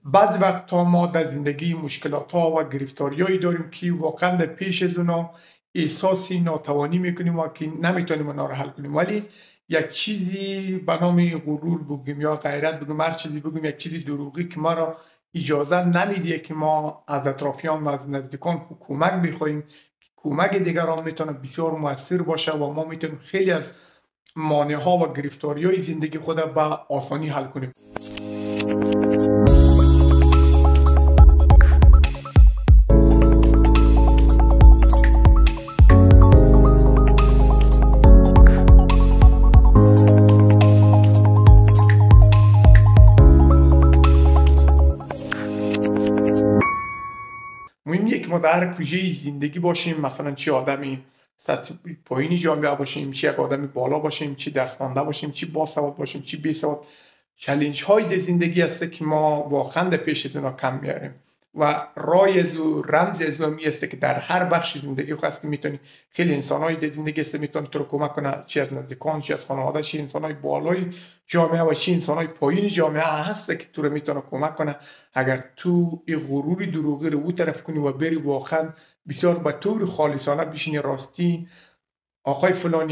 بعضی وقتا ما در زندگی مشکلات ها و گرفتاری هایی داریم که واقعا در پیش از اونا احساسی ناتوانی میکنیم و که نمیتونیم اونا رو حل کنیم، ولی یک چیزی به نام غرور بگیم یا غیرت بگیم، هر چیزی بگیم، یک چیزی دروغی که ما را اجازه نمیده که ما از اطرافیان و از نزدیکان کمک بخوایم. کمک دیگران میتونه بسیار موثر باشه و ما میتونیم خیلی از مانع ها و گرفتاری های زندگی خود به آسانی حل کنیم. مهمیه که ما در کجای زندگی باشیم، مثلا چه آدمی سطح پایینی جامعه باشیم، چه یک آدمی بالا باشیم، چه درس خوانده باشیم، چه باسواد باشیم، چه بیسواد، چالش های در زندگی هست که ما واقعا در پیش اونا کم میاریم و رای از او رمز از او هست که در هر بخش زندگی خواست که میتونی خیلی انسان های در زندگی هست میتونی تو رو کمک کنه، چه از نزدیکان، چه از خانواده، چه انسان های بالای جامعه و چه انسان های پایین جامعه هست که تو رو میتونه کمک کنه. اگر تو این غروری دروغی رو او طرف کنی و بری واقعا بسیار به طور خالصانه بشینی راستی آقای فلانی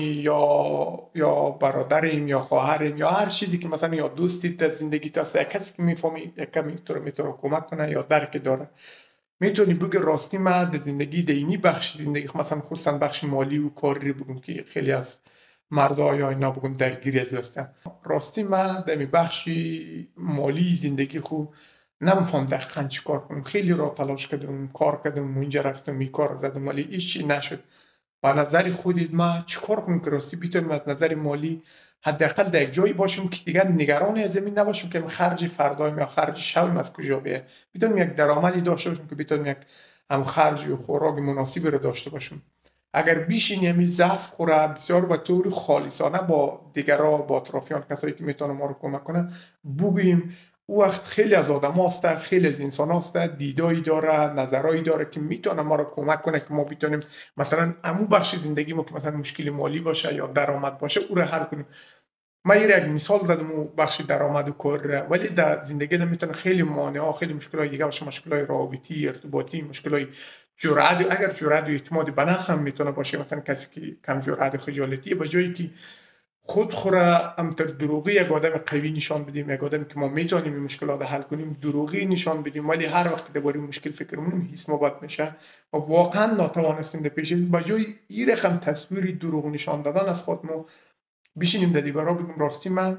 یا برادریم یا خواهریم یا هر چیزی که مثلا یا دوستی در زندگی تو هست، یک کسی که میفهمی یک کمی تو رو میتونه کمک کنه یا درک داره، میتونی بگی راستی من در زندگی دینی بخش زندگی مثلا خصوصا بخش مالی و کاری بگم که خیلی از مردا یا اینا بگم درگیری از هستن، راستی من در بخش مالی زندگی خود نمیفهم دقیقاً چی کار کنم، خیلی را تلاش کردم، کار کردم، اینجا رفتم، این کار زدم ولی هیچی نشد. با نظر خودت ما چیکار کنم که راستی بتونیم از نظر مالی حداقل در یک جایی باشیم که دیگر نگران از زمین نباشیم که خرج فردایم یا خرج شبیم از کجا بیاد، بتونیم یک درآمدی داشته باشیم که بتونیم یک هم خرج و خوراک مناسبی رو داشته باشیم. اگر بیشینیم این ضعف خوره بسیار به طور خالصانه با دیگران، با اطرافیان، کسایی که میتونه ما رو کمک کنه بگوییم، او وقت خیلی از آدم هستن، خیلی از انسان هستن، دیدایی داره، نظرایی داره که میتونه ما رو کمک کنه که ما بتونیم مثلا امو بخش زندگی ما که مثلا مشکل مالی باشه یا درآمد باشه او رو حل کنیم. من یک مثال زدم و بخش درآمد و کار، ولی در زندگی میتونه خیلی مانع، خیلی مشکلات دیگه باشه، مشکلات رابطی، ارتباطی، مشکلات جرأت، اگر جرأت و اعتماد به نفس هم میتونه باشه، مثلا کسی که کم جرأت و خجالتی، به جایی که خود خوره امتر دروغی یک آدم قوی نشان بدیم، یک آدم که ما میتونیم این مشکلات حل کنیم دروغی نشان بدیم، ولی هر وقت درباره مشکل فکر کنیم حس ما بد میشه و واقعا ناتوانستیم در پیش به جای این رقم تصویری دروغ نشان دادن از خود ما بشینیم در دیگرها بگیم راستی من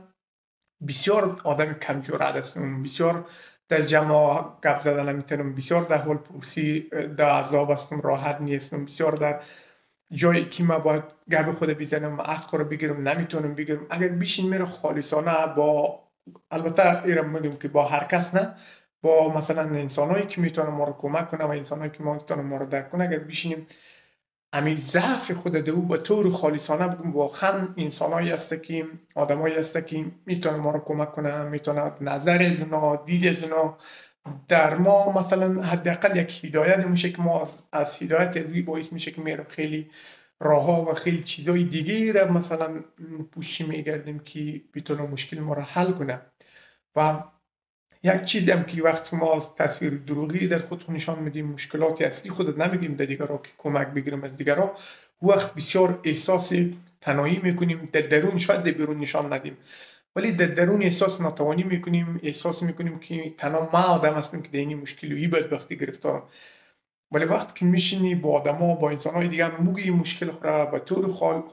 بسیار آدم کم جرأت هستم، بسیار در جمع گپ زدن نمیتونم، بسیار در حال پرسی در عذاب هستم، راحت نیستم، بسیار در جایی که من باید گپ خود بزنم حق رو بگیرم نمیتونم بگیرم. اگر بیشین میره خالصانه با، البته ایرم میگم که با هر کس نه، با مثلا انسانایی که میتونن ما رو کمک کنه و انسانایی که میتونن ما رو درک کنه، اگر بیشینیم امی ضعف خود دو به طور خالصانه بگم واقعا انسانایی هست که آدمایی هست که میتونن ما رو کمک کنه، میتونن نظر از اونا، دید از اونا در ما مثلا حداقل یک هدایت میشه که ما از هدایت از باعث میشه که میرم خیلی راه و خیلی چیزای دیگه را مثلا پوشی میگردیم که بتونه مشکل ما را حل کنه. و یک چیزی هم که وقتی ما از تصویر دروغی در خود نشان میدیم، مشکلات اصلی خودت نمیگیم در دیگران که کمک بگیریم از دیگران، وقت بسیار احساس تنهایی میکنیم، در درون شاید در بیرون نشان ندیم ولی در درون احساس ناتوانی میکنیم، احساس میکنیم که تنها ما آدم هستیم که در این مشکلی بدبختی گرفتارم. ولی وقت که میشینی با آدما، با انسانهای دیگه میگی مشکل خود به طور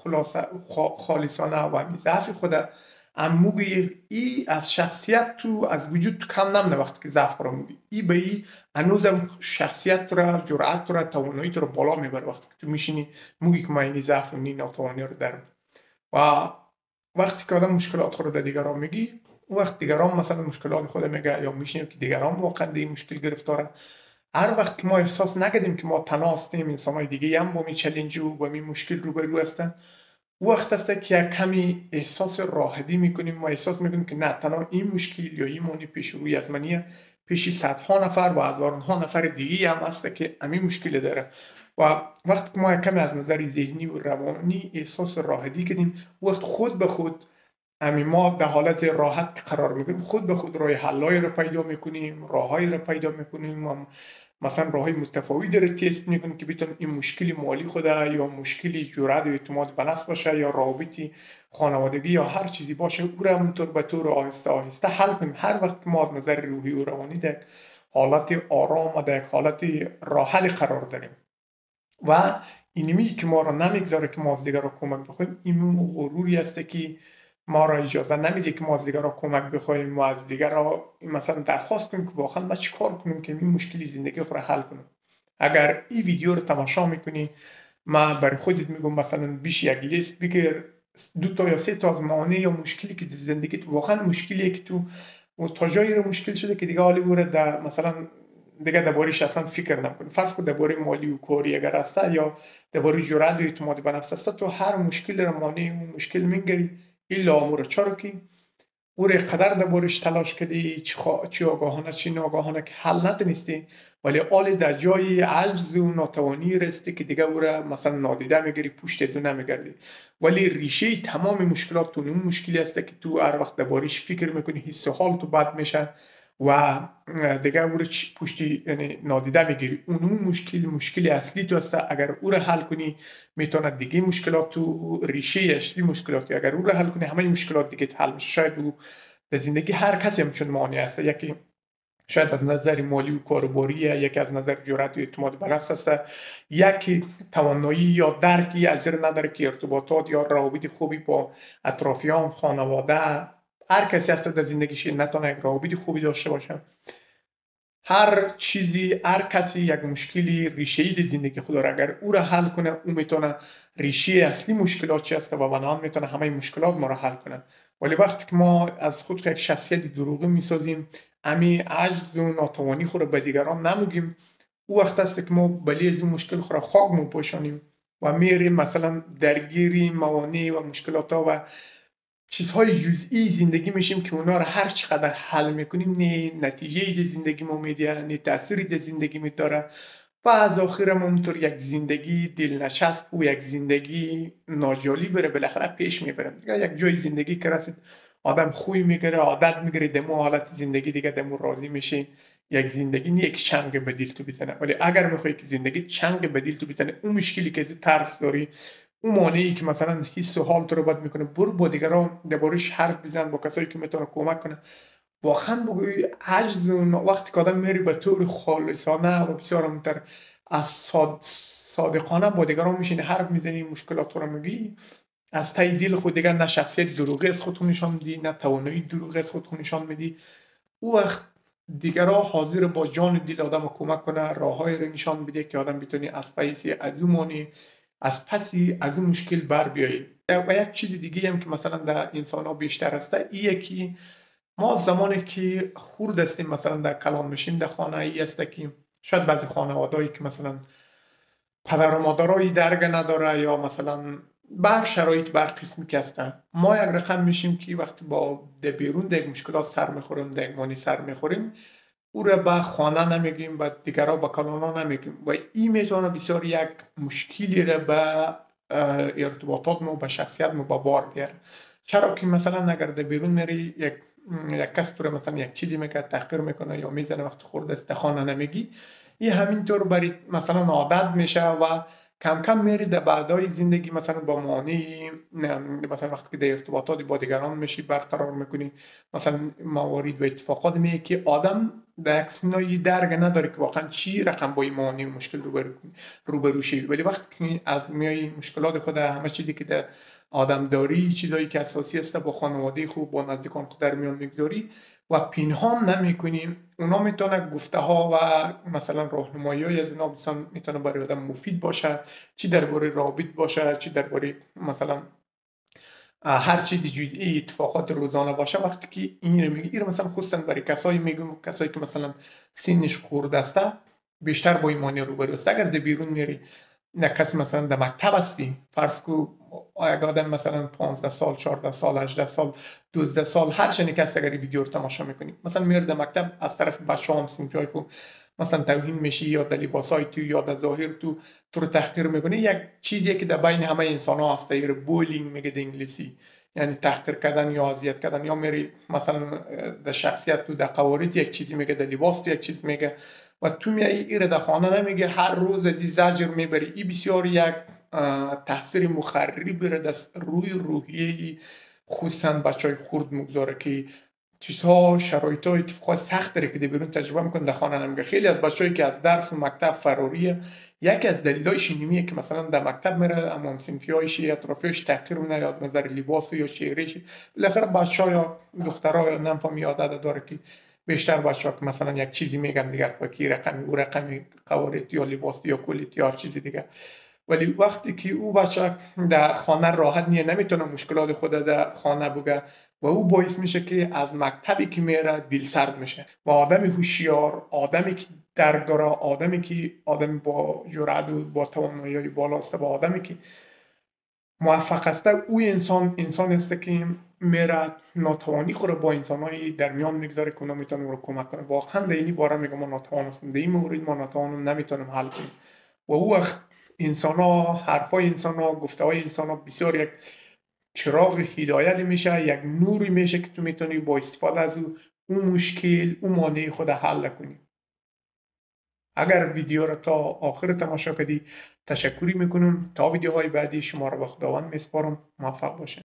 خالصانه و همین ضعف خود موگی ای از شخصیت تو از وجود تو کم نمونه، وقتی که ضعف رو موگی ای به ای هنوزم شخصیت تو را، جرأت تو را، توانایی تو را بالا میبره. وقتی که تو میشینی موگی که من این ضعف و این ناتوانی رو دارم و وقتی که آدم مشکلات خود در دیگران میگی، وقت دیگران مثلا مشکلات خود میگه یا میشنیم که دیگران واقعا این مشکل گرفتاره، هر وقت که ما احساس نکردیم که ما تنها هستیم، انسان‌های دیگه هم با این چالش و با این مشکل روبرو هستن، وقت است که کمی احساس راحتی میکنیم و احساس میکنیم که نه تنها این مشکل یا این مونی پیش روی از منیه، پیشی صدها نفر و هزارها نفر دیگه هم هست که همین مشکل داره. و وقتی که ما کمی از نظر ذهنی و روانی احساس راحتی کردیم، وقت خود به خود ما در حالت راحت که قرار میگیریم خود به خود راه حلایی رو پیدا میکنیم، راههایی رو پیدا میکنیم و مثلا راههای متفاوتی رو تست میکنیم که بتونیم این مشکلی مالی خوده یا مشکلی جرأت و اعتماد به نفس باشه یا رابطی خانوادگی یا هر چیزی باشه او رو همونطور به طور آهسته آهسته حل کنیم. هر وقت که ما از نظر روحی و روانی در حالت آرام و در حالت راه حل قرار داریم و اینمی که ما را نمیگذاره که ما از دیگر را کمک بخوایم، این غروری است که ما را اجازه نمیده که ما از دیگر را کمک بخوایم و از دیگر را مثلا درخواست کنیم که واقعا ما چی کار کنیم که این مشکلی زندگی خود را حل کنیم. اگر این ویدیو رو تماشا میکنی، ما برای خودت میگم مثلا بیش یک لیست بگیر 2 تا یا 3 تا از موانع یا مشکلی که زندگیت واقعا مشکلیه که تو و تا جایی رو مشکل شده که دیگه حالی بوره در مثلا دیگه درباره‌اش اصلا فکر نکنی. فرض کن درباره مالی و کاری اگر است یا درباره جرأت و اعتماد به نفس است، تو هر مشکل رو مانع اون مشکل میگیری الا امور چرا که او را قدر دربارش تلاش کردی چی آگاهانه چی ناگاهانه که حل ندونستی، ولی آل در جای عجز و ناتوانی رستی که دیگه او را مثلا نادیده میگیری، پشت از اون نمیگردی. ولی ریشه تمام مشکلات تو اون مشکلی است که تو هر وقت دربارش فکر میکنی، حس و حال تو بد میشه و دیگه او رو پشتی یعنی نادیده میگیری. اون مشکل اصلی تو است. اگر او را حل کنی میتونه دیگه مشکلات تو ریشه اصلی مشکلات، اگر او را حل کنی همه مشکلات دیگه حل میشه. شاید او در زندگی هر کسی همچون مانع است، یکی شاید از نظر مالی و کاروباریه، یکی از نظر جرأت و اعتماد به نفس است، یکی توانایی یا درکی از زیر نداره که ارتباطات یا روابط خوبی با اطرافیان، خانواده، هر کسی هست در زندگیش نتونه یک روابط خوبی داشته باشه. هر چیزی، هر کسی یک مشکلی ریشه‌ای در زندگی خود داره. اگر او را حل کنه، او میتونه ریشه اصلی مشکلات چی است و بنابراین میتونه همه مشکلات ما را حل کنه. ولی وقتی که ما از خود یک شخصیت دروغی میسازیم، امی عجز و ناتوانی خود را به دیگران نمیگیم، او وقت است که ما بلی از این مشکل خود را خاک میپوشانیم و میریم مثلا درگیری موانع و مشکلات ها و چیزهای جزئی زندگی میشیم که اونا رو هر چقدر حل میکنیم نه نتیجه ده زندگی ما میده، نه تأثیری ده زندگی میداره و از آخر هم اونطور یک زندگی دلنشست و یک زندگی ناجالی بره بالاخره پیش میبره. یک جای زندگی که رسید آدم خوی میگیره، عادت میگیره، دمو حالت زندگی دیگه دمو راضی میشه. یک زندگی نه یک چنگ به دل تو بزنه. ولی اگر میخوای که زندگی چنگ به دل تو بزنه، اون مشکلی که تو ترس داری، اون مانعی که مثلا حس و حال تو رو بد میکنه، برو با دیگران دربارش حرف بزن، با کسایی که میتونه کمک کنه. واقعا بگوی عجز وقتی که آدم میری به طور خالصانه و بسیار متر از صادقانه با دیگران میشینی حرف میزنی، مشکلات رو میگی از تای دل خود، دیگر نه شخصیت دروغی از خودتون نشان میدی، نه توانایی دروغی از خودتون نشان میدی. او وقت دیگران حاضر با جان دل آدم کمک کنه، راههایی رو نشان بده که آدم بتونی از پایسی از اون مانی از پسی از این مشکل بر بیایی. و یک چیز دیگه هم که مثلا در انسان ها بیشتر هسته ایه که ما زمانی که خورد هستیم مثلا در کلان میشیم در خانه ای است که شاید بعضی خانوادهایی که مثلا پدر و مادرایی درگ نداره یا مثلا بر شرایط بر قسمی که هستن، ما یک رقم میشیم که وقتی با در بیرون در مشکلات سر میخوریم، در مانی سر میخوریم، او را به خانه نمیگیم و دیگران به کلانا نمیگیم و این میتونه بسیار یک مشکلی را به ارتباطات ما به شخصیت ما به بار بیاره. چرا که مثلا اگر در بیرون میری یک کس تو را مثلا یک چیزی میکنه، تحقیر میکنه یا میزنه، وقت خورده است خانه نمیگی، این همینطور برای مثلا عادت میشه و کم کم میری در بعدای زندگی مثلا با مانعی، مثلا وقتی که در ارتباطات با دیگران میشی برقرار میکنی، مثلا موارد و اتفاقات میگه که آدم در اکسینایی درگ نداره که واقعا چی رقم با این مانع مشکل روبرو شی. ولی وقتی که از میای مشکلات خود، همه چیزی که در آدم داری، چیزایی که اساسی است با خانواده خوب، با نزدیکان خود در میان میگذاری و پنهان نمیکنیم، اونا میتونه گفته ها و مثلا راهنمایی های از اینا میتونه برای آدم مفید باشه، چی درباره رابط باشه، چی درباره مثلا هر چیزی جزئی اتفاقات روزانه باشه. وقتی که این رو میگی، مثلا خصوصا برای کسایی میگم، کسایی که مثلا سنش خورده است بیشتر با ایمانی روبرو است. اگر در بیرون میری، نه کسی مثلا در مکتب هستی، فرض کو اگه آدم مثلا 15 سال 14 سال 18 سال 12 سال هر چنی کسی اگر ویدیو رو تماشا میکنی، مثلا میره در مکتب، از طرف بچه‌ها هم صنفای کو مثلا توهین میشی یا در لباسای تو یا در ظاهر تو رو تحقیر میکنه. یک چیزی که در بین همه انسان ها هست، بولینگ میگه در انگلیسی، یعنی تحقیر کردن یا اذیت کردن، یا میری مثلا در شخصیت تو در قوارض یک چیزی میگه، در لباس تو یک چیز میگه و تو میای ایره در خانه نمیگه، هر روز از این زجر میبری. این بسیار یک تاثیر مخربی بره دست روی روحیه خصوصا بچهای خرد مگذاره که چیزها شرایط ها اتفاقات سخت داره که در بیرون تجربه میکنه در خانه نمیگه. خیلی از بچه‌هایی که از درس و مکتب فراریه، یکی از دلایلش اینیه که مثلا در مکتب میره اما صنفیایش اطرافیش تحقیر میکنه از نظر لباس یا شعرش. بالاخره بچه‌ها یا دخترها یا نمیفهم عادت داره که بیشتر بچه‌ها که مثلا یک چیزی میگن دیگر فکر رقمی او رقمی قوارت یا لباس یا کلیت یا هر چیزی دیگه. ولی وقتی که او بچه در خانه راحت نیه، نمیتونه مشکلات خود در خانه بگه و او باعث میشه که از مکتبی که میره دل سرد میشه و آدمی هوشیار، آدمی که درک داره، آدمی که آدم با جرأت و با توانایی بالاست و آدمی که موفق است، او انسان است که میره ناتوانی خود با انسانای در میان میگذاره که اونا میتونه او رو کمک کنه. واقعا در این باره میگم ما ناتوان هستیم، در این مورد ما ناتوانیم، نمیتونیم حل کنیم و او وقت انسان ها، حرفای انسان ها، گفته های انسان ها بسیار یک چراغ هدایت میشه، یک نوری میشه که تو میتونی با استفاده از اون مشکل، اون مانع خود حل کنی. اگر ویدیو را تا آخر تماشا کردی تشکری میکنم. تا ویدیوهای بعدی شما را به خداوند میسپارم. موفق باشید.